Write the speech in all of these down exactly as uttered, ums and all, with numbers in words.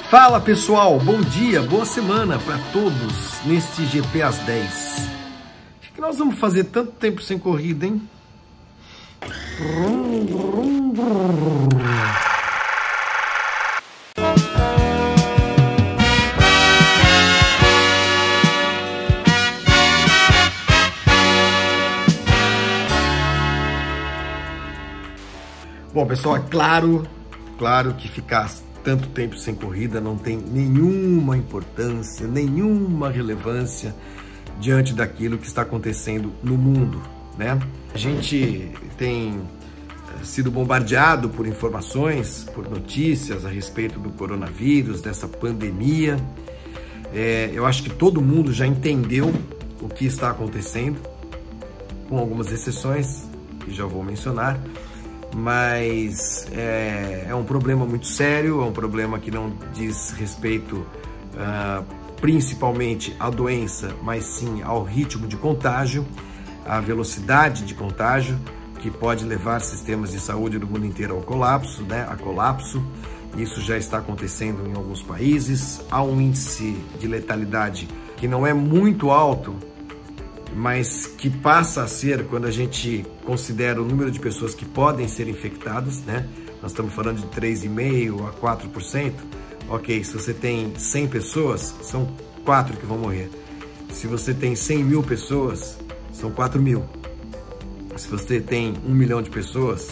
Fala pessoal, bom dia, boa semana para todos neste G P às dez. O que nós vamos fazer tanto tempo sem corrida, hein? Bom pessoal, é claro, claro que ficar tanto tempo sem corrida não tem nenhuma importância, nenhuma relevância diante daquilo que está acontecendo no mundo, né? A gente tem sido bombardeado por informações, por notícias a respeito do coronavírus, dessa pandemia. É, eu acho que todo mundo já entendeu o que está acontecendo, com algumas exceções que já vou mencionar. Mas é, é um problema muito sério, é um problema que não diz respeito uh, principalmente à doença, mas sim ao ritmo de contágio, à velocidade de contágio, que pode levar sistemas de saúde do mundo inteiro ao colapso, né, a colapso. Isso já está acontecendo em alguns países. Há um índice de letalidade que não é muito alto, mas que passa a ser quando a gente considera o número de pessoas que podem ser infectadas, né? Nós estamos falando de três vírgula cinco por cento a quatro por cento. Ok, se você tem cem pessoas, são quatro que vão morrer. Se você tem cem mil pessoas, são quatro mil. Se você tem um milhão de pessoas,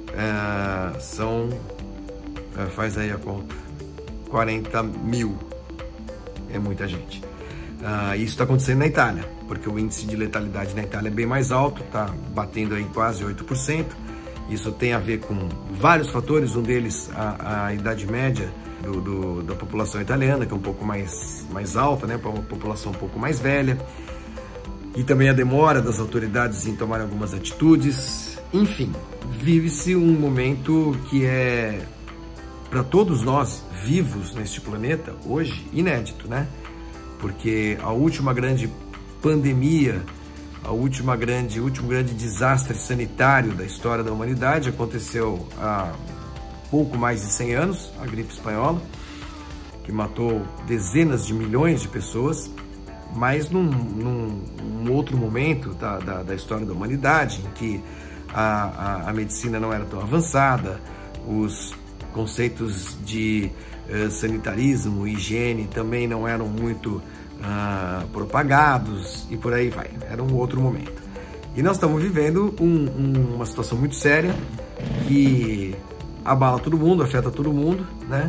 é, são, é, faz aí a conta, quarenta mil. É muita gente. Uh, isso está acontecendo na Itália, porque o índice de letalidade na Itália é bem mais alto, está batendo aí quase oito por cento. Isso tem a ver com vários fatores, um deles a, a idade média do, do, da população italiana, que é um pouco mais, mais alta, né, para uma população um pouco mais velha, e também a demora das autoridades em tomar algumas atitudes. Enfim, vive-se um momento que é, para todos nós vivos neste planeta, hoje, inédito, né? Porque a última grande pandemia, a última grande, o último grande desastre sanitário da história da humanidade aconteceu há pouco mais de cem anos, a gripe espanhola, que matou dezenas de milhões de pessoas, mas num, num, num outro momento da, da, da história da humanidade, em que a, a, a medicina não era tão avançada, os conceitos de uh, sanitarismo, higiene também não eram muito uh, propagados e por aí vai. Era um outro momento. E nós estamos vivendo um, um, uma situação muito séria que abala todo mundo, afeta todo mundo, né?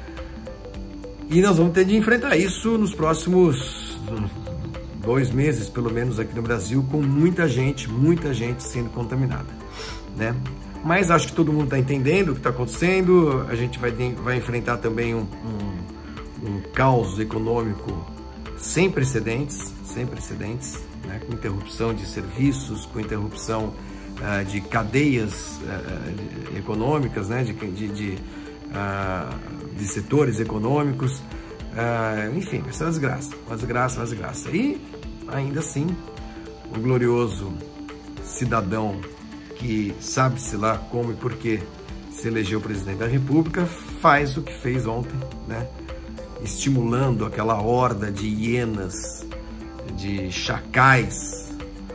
E nós vamos ter de enfrentar isso nos próximos dois meses, pelo menos aqui no Brasil, com muita gente, muita gente sendo contaminada, né? Mas acho que todo mundo está entendendo o que está acontecendo. A gente vai, vai enfrentar também um, um, um caos econômico sem precedentes, sem precedentes, né? Com interrupção de serviços, com interrupção uh, de cadeias uh, econômicas, né? de, de, de, uh, de setores econômicos. Uh, enfim, vai ser uma desgraça, uma desgraça, uma desgraça. E ainda assim, o glorioso cidadão que sabe-se lá como e por que se elegeu presidente da República, faz o que fez ontem, né? Estimulando aquela horda de hienas, de chacais,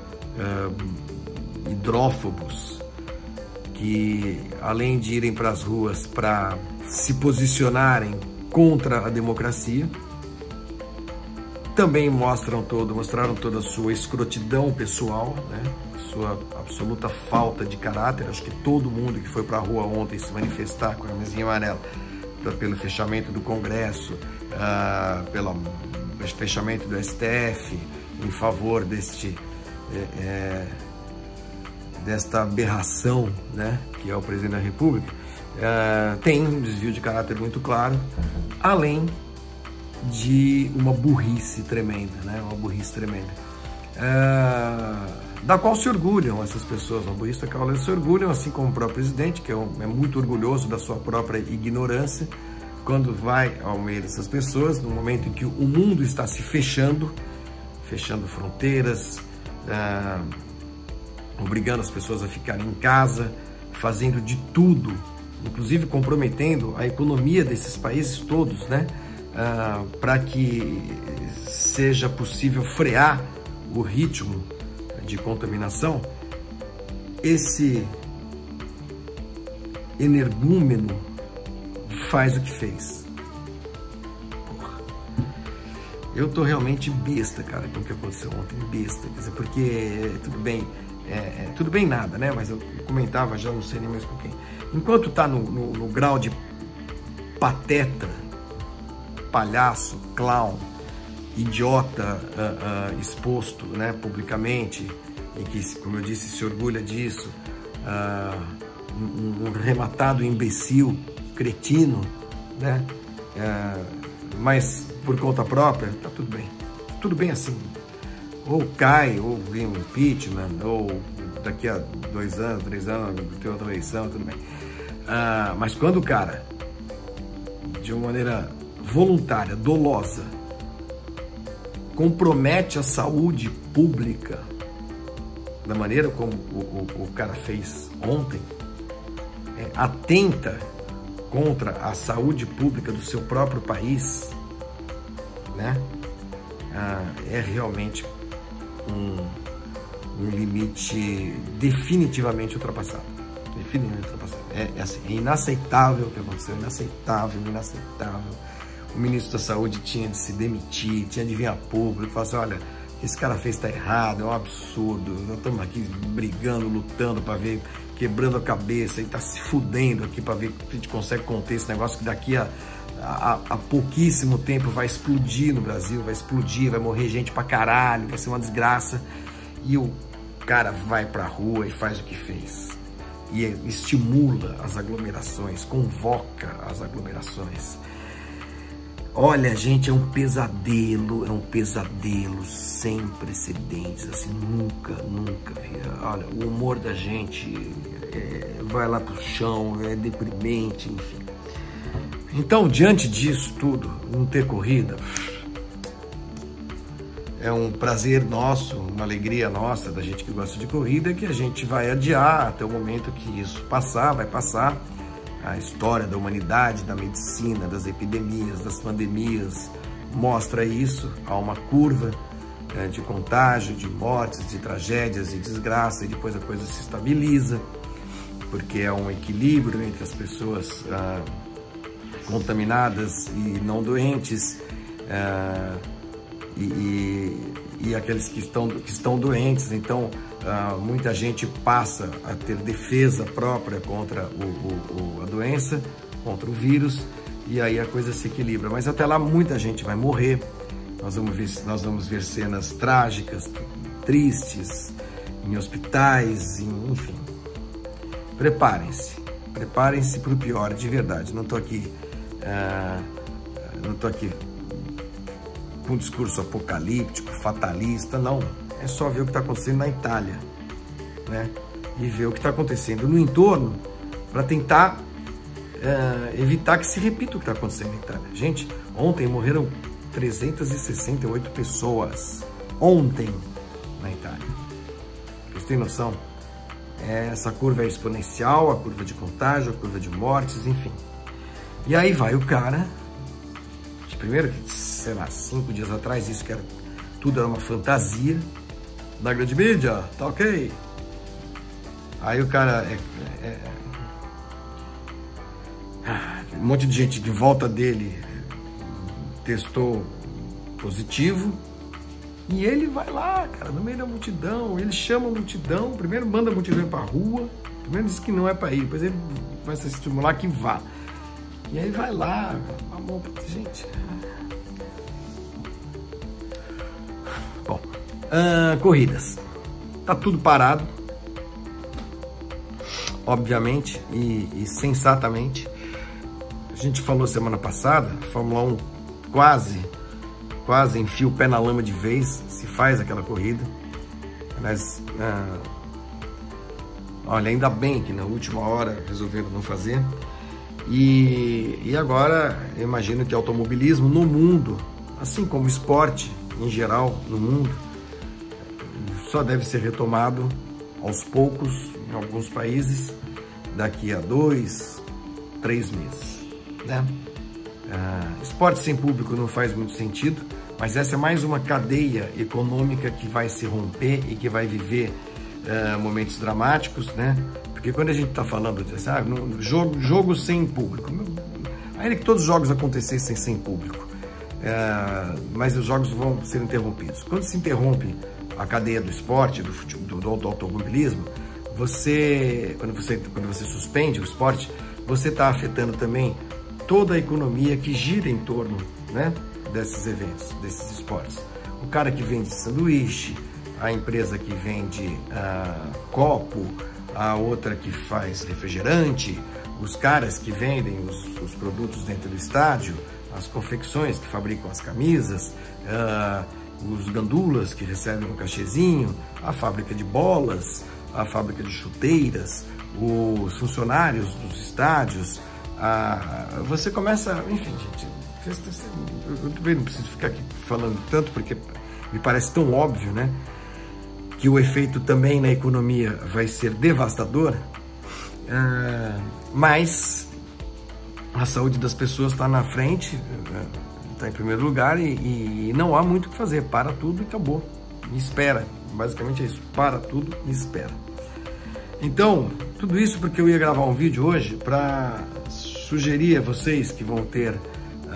uh, hidrófobos, que além de irem para as ruas para se posicionarem contra a democracia, também mostram todo, mostraram toda a sua escrotidão pessoal, né? Sua absoluta falta de caráter. Acho que todo mundo que foi para a rua ontem se manifestar com a mesinha amarela pelo fechamento do Congresso, uh, pelo fechamento do S T F, em favor deste, é, é, desta aberração, né, que é o presidente da República, uh, tem um desvio de caráter muito claro, além de uma burrice tremenda, né, uma burrice tremenda. Uh, da qual se orgulham essas pessoas, uma burrice da qual eles se orgulham, assim como o próprio presidente, que é, um, é muito orgulhoso da sua própria ignorância, quando vai ao meio dessas pessoas, no momento em que o mundo está se fechando, fechando fronteiras, uh, obrigando as pessoas a ficarem em casa, fazendo de tudo inclusive comprometendo a economia desses países todos, né? Ah, para que seja possível frear o ritmo de contaminação, esse energúmeno faz o que fez. Porra. Eu tô realmente besta, cara, com o que aconteceu ontem, besta, quer dizer, porque tudo bem, é, é, tudo bem nada, né? Mas eu comentava já, não sei nem mais com quem. Enquanto tá no, no, no grau de pateta, palhaço, clown, idiota uh, uh, exposto, né, publicamente, e que, como eu disse, se orgulha disso, uh, um, um rematado imbecil, cretino, né, uh, mas por conta própria, tá tudo bem, tudo bem assim, ou cai, ou vem um impeachment, ou daqui a dois anos, três anos, tem outra eleição, tudo bem, uh, mas quando o cara, de uma maneira voluntária, dolosa, compromete a saúde pública da maneira como o, o, o cara fez ontem, é, atenta contra a saúde pública do seu próprio país, né? Ah, é realmente um, um limite definitivamente ultrapassado. Definitivamente ultrapassado. É, é, assim, é inaceitável o que aconteceu, inaceitável, inaceitável. O ministro da Saúde tinha de se demitir, tinha de vir a público e falar assim, olha, o que esse cara fez está errado, é um absurdo, nós estamos aqui brigando, lutando para ver, quebrando a cabeça e está se fudendo aqui para ver se a gente consegue conter esse negócio que daqui a, a, a pouquíssimo tempo vai explodir no Brasil, vai explodir, vai morrer gente pra caralho, vai ser uma desgraça. E o cara vai pra rua e faz o que fez. E estimula as aglomerações, convoca as aglomerações. Olha, gente, é um pesadelo, é um pesadelo sem precedentes, assim, nunca, nunca vi. Olha, o humor da gente é, vai lá pro chão, é deprimente, enfim. Então, diante disso tudo, não ter corrida, é um prazer nosso, uma alegria nossa, da gente que gosta de corrida, que a gente vai adiar até o momento que isso passar, vai passar. A história da humanidade, da medicina, das epidemias, das pandemias, mostra isso. Há uma curva é, de contágio, de mortes, de tragédias, de desgraça, e depois a coisa se estabiliza, porque é um equilíbrio entre as pessoas ah, contaminadas e não doentes, ah, e, e, e aqueles que estão, que estão doentes. Então, Uh, muita gente passa a ter defesa própria contra o, o, o, a doença, contra o vírus, e aí a coisa se equilibra. Mas até lá muita gente vai morrer, nós vamos ver, nós vamos ver cenas trágicas, tristes, em hospitais, em, enfim. Preparem-se, preparem-se para o pior, de verdade. Não estou aqui, uh, não estou aqui com um discurso apocalíptico, fatalista, não. É só ver o que está acontecendo na Itália, né? E ver o que está acontecendo no entorno para tentar uh, evitar que se repita o que está acontecendo na Itália. Gente, ontem morreram trezentas e sessenta e oito pessoas. Ontem, na Itália. Vocês têm noção? Essa curva é exponencial, a curva de contágio, a curva de mortes, enfim. E aí vai o cara, de primeiro, sei lá, cinco dias atrás, isso que era, tudo era uma fantasia, na grande mídia, tá ok? Aí o cara, é, é, é, um monte de gente de volta dele testou positivo, e ele vai lá, cara, no meio da multidão, ele chama a multidão, primeiro manda a multidão pra rua, primeiro diz que não é pra ir, depois ele vai se estimular que vá. E aí vai lá, amor, gente. Bom, uh, corridas. Tá tudo parado, obviamente e, e sensatamente. A gente falou semana passada, a Fórmula um quase, quase enfia o pé na lama de vez, se faz aquela corrida. Mas, uh, olha, ainda bem que na última hora resolveram não fazer. E, e agora, eu imagino que automobilismo no mundo, assim como esporte em geral no mundo, só deve ser retomado aos poucos em alguns países, daqui a dois, três meses, né? Uh, esporte sem público não faz muito sentido, mas essa é mais uma cadeia econômica que vai se romper e que vai viver uh, momentos dramáticos, né? Porque quando a gente está falando de assim, ah, no, jogo, jogo sem público, ainda que todos os jogos acontecessem sem público, uh, mas os jogos vão ser interrompidos. Quando se interrompe a cadeia do esporte, do, do, do automobilismo, você quando, você, quando você suspende o esporte, você está afetando também toda a economia que gira em torno, né, desses eventos, desses esportes. O cara que vende sanduíche, a empresa que vende uh, copo, a outra que faz refrigerante, os caras que vendem os, os produtos dentro do estádio, as confecções que fabricam as camisas, uh, os gandulas que recebem um cachezinho, a fábrica de bolas, a fábrica de chuteiras, os funcionários dos estádios. Ah, você começa, enfim, gente, eu também não preciso ficar aqui falando tanto, porque me parece tão óbvio, né, que o efeito também na economia vai ser devastador, ah, mas a saúde das pessoas está na frente, está em primeiro lugar, e, e não há muito o que fazer, para tudo e acabou, e espera, basicamente é isso, para tudo e espera. Então, tudo isso porque eu ia gravar um vídeo hoje para sugerir a vocês que vão ter uh,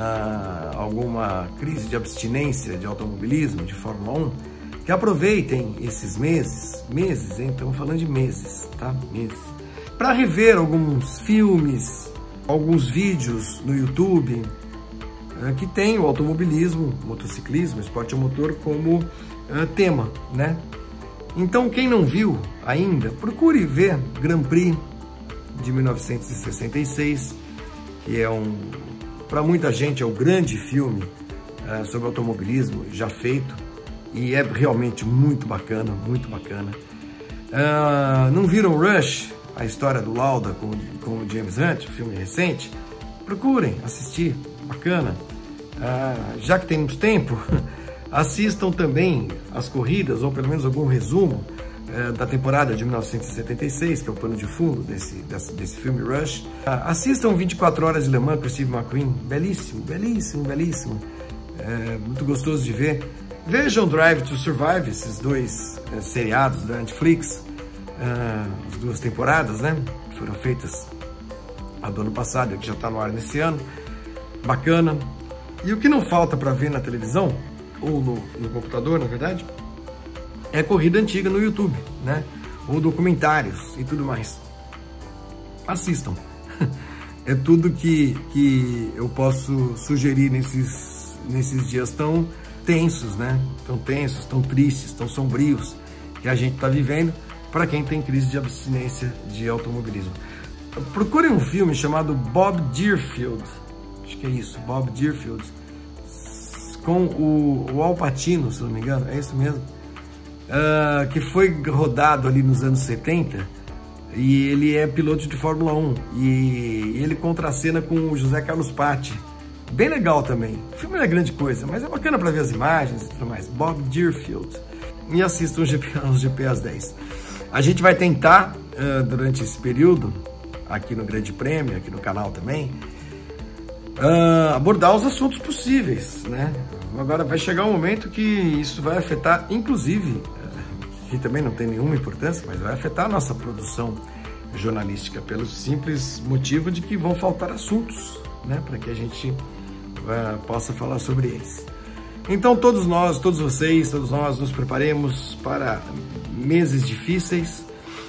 alguma crise de abstinência de automobilismo, de Fórmula um, que aproveitem esses meses, meses, hein? Estamos falando de meses, tá? Meses, para rever alguns filmes, alguns vídeos no YouTube uh, que tem o automobilismo, motociclismo, esporte a motor como uh, tema, né? Então, quem não viu ainda, procure ver Grand Prix de mil novecentos e sessenta e seis, que é um, para muita gente, é o grande filme uh, sobre automobilismo já feito, e é realmente muito bacana, muito bacana. Uh, não viram Rush, a história do Lauda com, com o James Hunt, um filme recente? Procurem assistir, bacana. Uh, já que temos tempo, assistam também as corridas, ou pelo menos algum resumo eh, da temporada de mil novecentos e setenta e seis, que é o pano de fundo desse, desse, desse filme Rush. Ah, assistam vinte e quatro horas de Le Mans com o Steve McQueen, belíssimo, belíssimo, belíssimo, é, muito gostoso de ver. Vejam Drive to Survive, esses dois eh, seriados da Netflix, ah, as duas temporadas, né, que foram feitas a do ano passado e que já está no ar nesse ano, bacana. E o que não falta para ver na televisão, ou no, no computador, na verdade, é corrida antiga no YouTube, né? Ou documentários e tudo mais. Assistam. É tudo que, que eu posso sugerir nesses, nesses dias tão tensos, né? Tão tensos, tão tristes, tão sombrios que a gente está vivendo, para quem tem crise de abstinência de automobilismo. Procurem um filme chamado Bob Deerfield, acho que é isso, Bob Deerfield, com o, o Al Pacino, se não me engano, é isso mesmo, uh, que foi rodado ali nos anos setenta, e ele é piloto de Fórmula um, e ele contracena com o José Carlos Patti, bem legal também. O filme não é grande coisa, mas é bacana para ver as imagens e tudo mais. Bob Deerfield. E assistam os G P, os G P às dez. A gente vai tentar, uh, durante esse período, aqui no Grande Prêmio, aqui no canal também, Uh, abordar os assuntos possíveis, né? Agora vai chegar um momento que isso vai afetar, inclusive, uh, que também não tem nenhuma importância, mas vai afetar a nossa produção jornalística, pelo simples motivo de que vão faltar assuntos, né? Para que a gente uh, possa falar sobre eles. Então todos nós, todos vocês, todos nós nos preparemos para meses difíceis,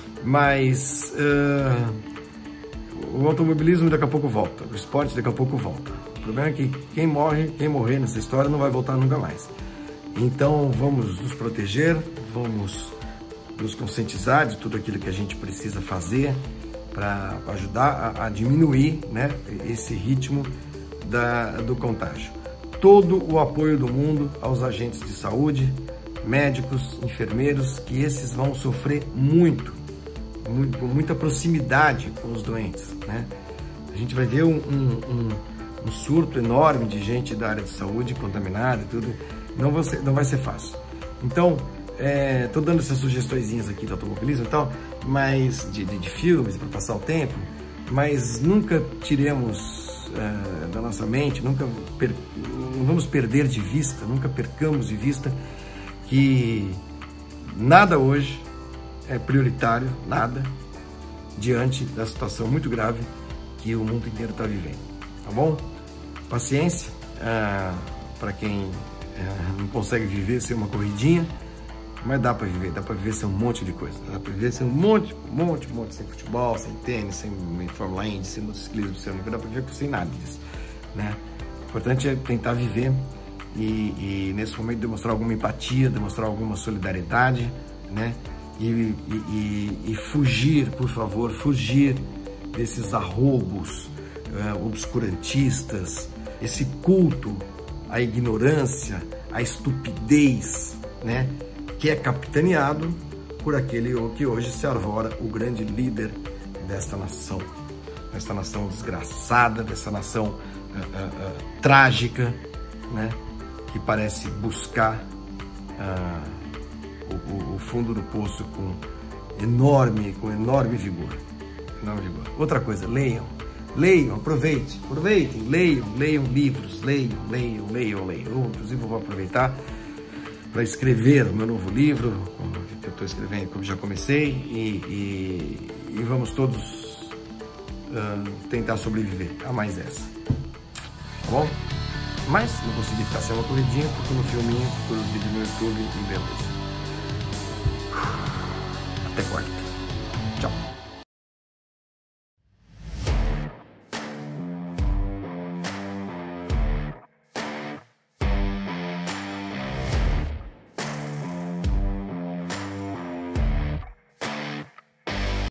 mas uh, o automobilismo daqui a pouco volta, o esporte daqui a pouco volta. O problema é que quem morre, quem morrer nessa história não vai voltar nunca mais. Então vamos nos proteger, vamos nos conscientizar de tudo aquilo que a gente precisa fazer para ajudar a, a diminuir, né, esse ritmo da, do contágio. Todo o apoio do mundo aos agentes de saúde, médicos, enfermeiros, que esses vão sofrer muito, com muita proximidade com os doentes, né? A gente vai ver um, um, um, um surto enorme de gente da área de saúde contaminada e tudo, não vai ser, não vai ser fácil. Então, estou é, dando essas sugestõezinhas aqui do automobilismo e tal, mas de, de, de filmes para passar o tempo, mas nunca tiremos é, da nossa mente, nunca per, não vamos perder de vista, nunca percamos de vista que nada hoje é prioritário, nada, diante da situação muito grave que o mundo inteiro está vivendo, tá bom? Paciência, ah, para quem ah, não consegue viver sem uma corridinha, mas dá para viver, dá para viver sem um monte de coisa, dá para viver sem um monte, um monte, um monte, sem futebol, sem tênis, sem Fórmula Indy, sem motociclismo, sem nada, dá para viver sem nada disso, né? O importante é tentar viver e, e nesse momento demonstrar alguma empatia, demonstrar alguma solidariedade, né? E, e, e fugir, por favor, fugir desses arroubos uh, obscurantistas, esse culto à ignorância, à estupidez, né? Que é capitaneado por aquele que hoje se arvora o grande líder desta nação, desta nação desgraçada, dessa nação uh, uh, uh, trágica, né? Que parece buscar uh, o, o fundo do poço com enorme, com enorme vigor, enorme vigor. Outra coisa, leiam, leiam, aproveitem, aproveitem, leiam, leiam livros, leiam, leiam, leiam, leiam. Eu, inclusive, vou aproveitar para escrever o meu novo livro, que eu estou escrevendo, como já comecei, e, e, e vamos todos uh, tentar sobreviver a mais essa, tá bom? Mas não consegui ficar sem uma corridinha, porque no filminho, por os vídeos no YouTube, e beleza. Até quarta.